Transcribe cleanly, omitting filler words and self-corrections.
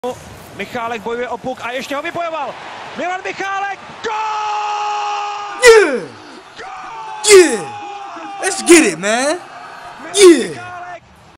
Michálek bojuje o puk a ještě ho vybojoval. Milan Michálek, gól! Yeah! Yeah! Let's get it, man! Yeah!